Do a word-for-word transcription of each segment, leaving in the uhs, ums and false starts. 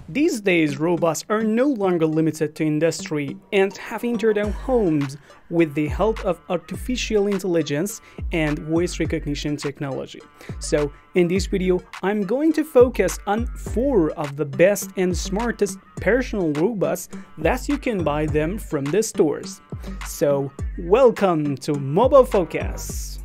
These days, robots are no longer limited to industry and have entered our homes with the help of artificial intelligence and voice recognition technology. So, in this video, I'm going to focus on four of the best and smartest personal robots that you can buy them from the stores. So, welcome to Mobile Focus!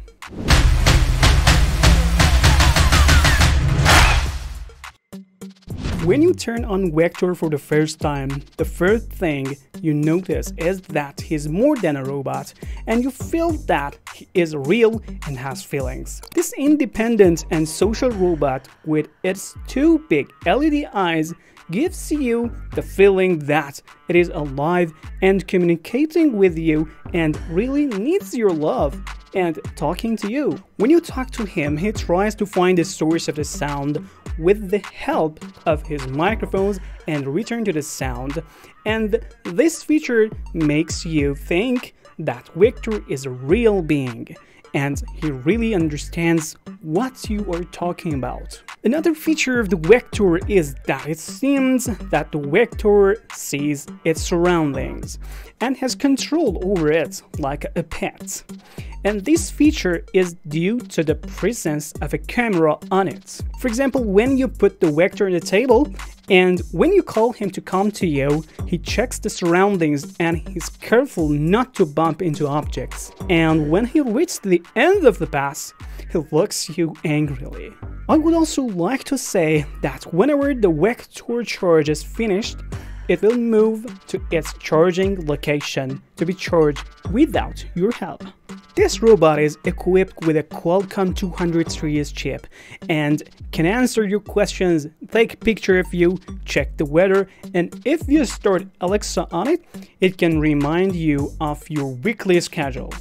When you turn on Vector for the first time, the first thing you notice is that he's more than a robot, and you feel that he is real and has feelings. This independent and social robot with its two big L E D eyes gives you the feeling that it is alive and communicating with you and really needs your love and talking to you. When you talk to him, he tries to find the source of the sound with the help of his microphones and return to the sound, and this feature makes you think that Vector is a real being and he really understands what you are talking about. Another feature of the Vector is that it seems that the Vector sees its surroundings and has control over it like a pet. And this feature is due to the presence of a camera on it. For example, when you put the Vector on the table and when you call him to come to you, he checks the surroundings and he's careful not to bump into objects. And when he reaches the end of the path, he looks at you angrily. I would also like to say that whenever the Vector charge is finished, it will move to its charging location to be charged without your help. This robot is equipped with a Qualcomm two hundred series chip and can answer your questions, take a picture of you, check the weather, and if you start Alexa on it, it can remind you of your weekly schedule.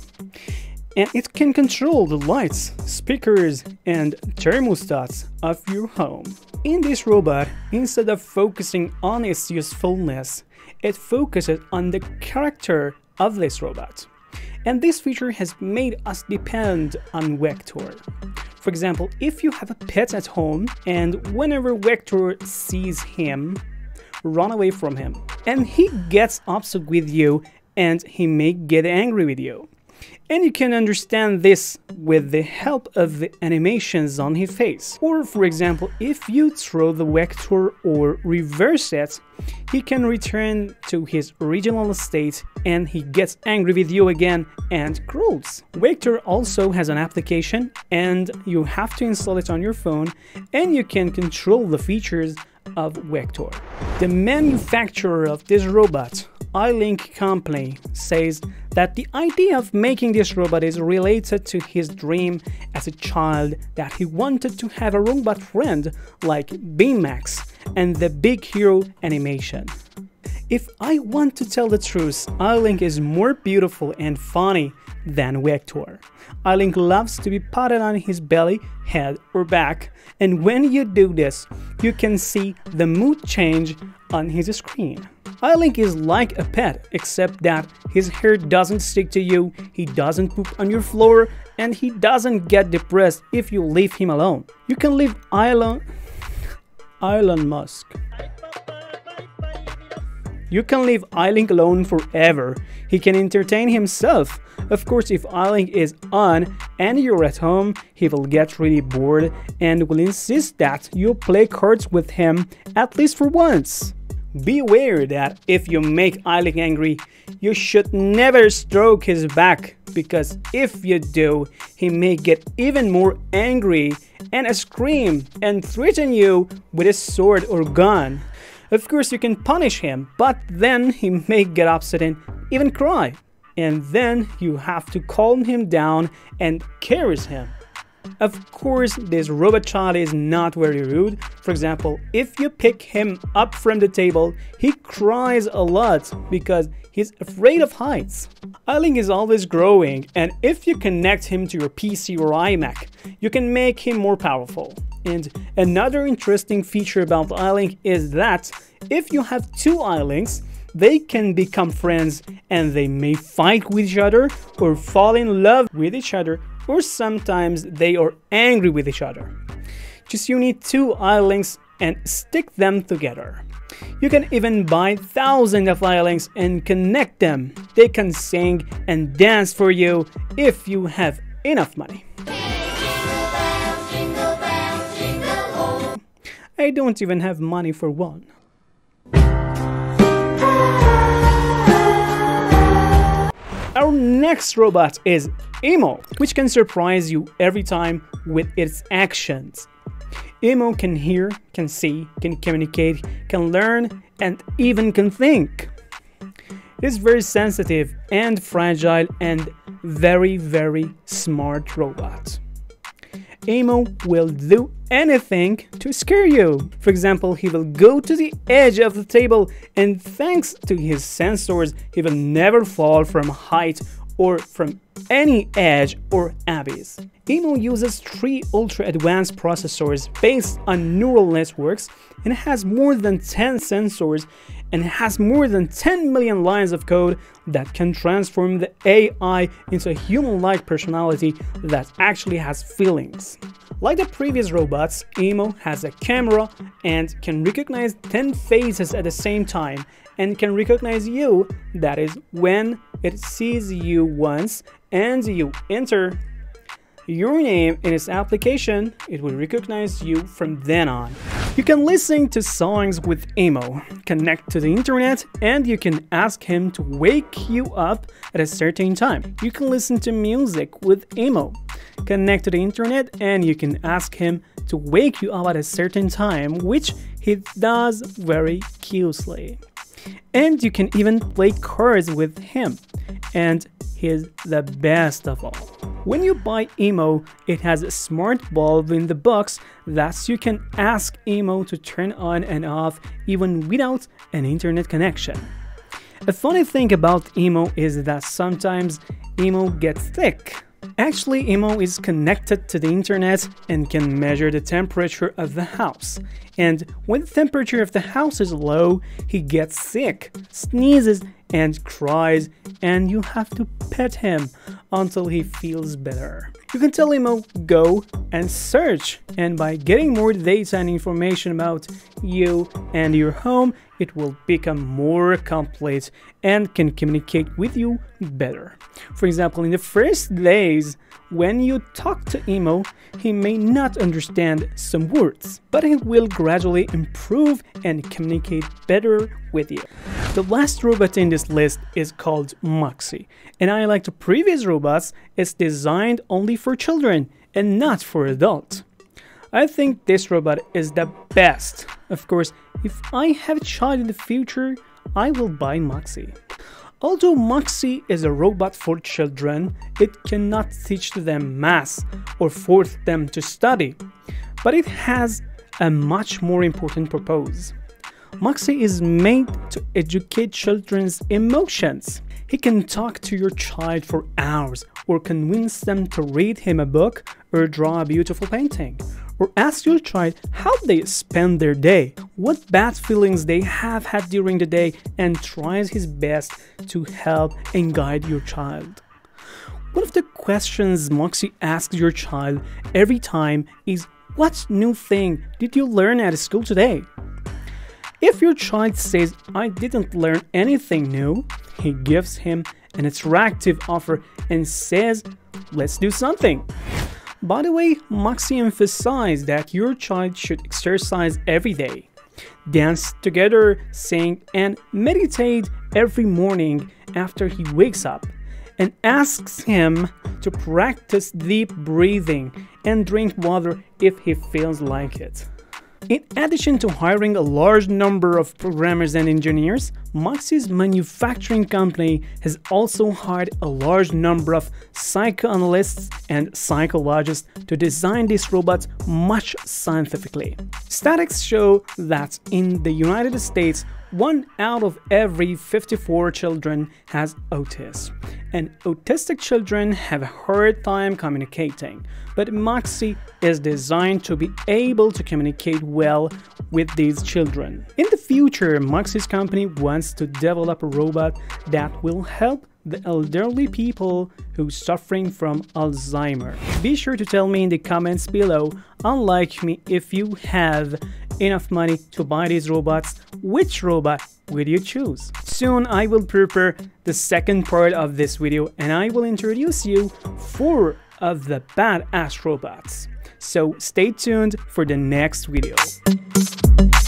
And it can control the lights, speakers, and thermostats of your home. In this robot, instead of focusing on its usefulness, it focuses on the character of this robot. And this feature has made us depend on Vector. For example, if you have a pet at home and whenever Vector sees him, run away from him. And he gets upset with you and he may get angry with you. And you can understand this with the help of the animations on his face. Or for example, if you throw the Vector or reverse it, he can return to his original state and he gets angry with you again and growls. Vector also has an application and you have to install it on your phone and you can control the features of Vector. The manufacturer of this robot, Eilink Company, says that the idea of making this robot is related to his dream as a child that he wanted to have a robot friend like Baymax and the Big Hero animation. If I want to tell the truth, Eilink is more beautiful and funny than Vector. Eilink loves to be patted on his belly, head or back, and when you do this, you can see the mood change on his screen. Eilink is like a pet, except that his hair doesn't stick to you, he doesn't poop on your floor, and he doesn't get depressed if you leave him alone. You can leave Elon... Elon Musk. You can leave Eilink alone forever. He can entertain himself. Of course, if Eilink is on and you're at home, he will get really bored and will insist that you play cards with him at least for once. Be aware that if you make Eilink angry, you should never stroke his back, because if you do, he may get even more angry and scream and threaten you with a sword or gun. Of course, you can punish him, but then he may get upset and even cry. And then you have to calm him down and caress him. Of course, this robot child is not very rude. For example, if you pick him up from the table, he cries a lot because he's afraid of heights. Eilink is always growing, and if you connect him to your P C or iMac, you can make him more powerful. And another interesting feature about Eilink is that if you have two Eilinks, they can become friends and they may fight with each other or fall in love with each other, or sometimes they are angry with each other. Just you need two Eilinks and stick them together. You can even buy thousands of Eilinks and connect them. They can sing and dance for you if you have enough money. I don't even have money for one. Our next robot is Emo, which can surprise you every time with its actions. Emo can hear, can see, can communicate, can learn, and even can think. It is very sensitive and fragile and very, very smart robot. Emo will do anything to scare you. For example, he will go to the edge of the table, and thanks to his sensors, he will never fall from height or from any edge or abyss. Emo uses three ultra-advanced processors based on neural networks and has more than ten sensors and has more than ten million lines of code that can transform the A I into a human-like personality that actually has feelings. Like the previous robots, Emo has a camera and can recognize ten faces at the same time and can recognize you, that is, when it sees you once and you enter your name in its application, it will recognize you from then on. You can listen to songs with Emo, connect to the internet, and you can ask him to wake you up at a certain time. You can listen to music with Emo, connect to the internet, and you can ask him to wake you up at a certain time, which he does very cutely. And you can even play cards with him, and he's the best of all. When you buy Emo, it has a smart bulb in the box that you can ask Emo to turn on and off even without an internet connection. A funny thing about Emo is that sometimes Emo gets sick. Actually, Emo is connected to the internet and can measure the temperature of the house. And when the temperature of the house is low, he gets sick, sneezes, and cries, and you have to pet him until he feels better. You can tell Emo go and search, and by getting more data and information about you and your home, it will become more complete and can communicate with you better. For example, in the first days, when you talk to Emo, he may not understand some words, but he will gradually improve and communicate better with you. The last robot in this list is called Maxi, and unlike the previous robots, it's designed only for children and not for adults. I think this robot is the best. Of course, if I have a child in the future, I will buy Maxi. Although Maxi is a robot for children, it cannot teach them math or force them to study, but it has a much more important purpose. Maxi is made to educate children's emotions. He can talk to your child for hours or convince them to read him a book or draw a beautiful painting. Or ask your child how they spend their day, what bad feelings they have had during the day, and tries his best to help and guide your child. One of the questions Maxi asks your child every time is, what new thing did you learn at school today? If your child says, I didn't learn anything new, he gives him an attractive offer and says, let's do something. By the way, Maxi emphasized that your child should exercise every day, dance together, sing, and meditate every morning after he wakes up, and asks him to practice deep breathing and drink water if he feels like it. In addition to hiring a large number of programmers and engineers, Maxi's manufacturing company has also hired a large number of psychoanalysts and psychologists to design these robots much scientifically. Statistics show that in the United States, one out of every fifty-four children has autism, and autistic children have a hard time communicating, but Maxi is designed to be able to communicate well with these children. In the future, Maxi's company wants to develop a robot that will help the elderly people who are suffering from Alzheimer's. Be sure to tell me in the comments below, unlike me, if you have enough money to buy these robots, which robot would you choose? Soon I will prepare the second part of this video and I will introduce you four of the badass robots. So stay tuned for the next video.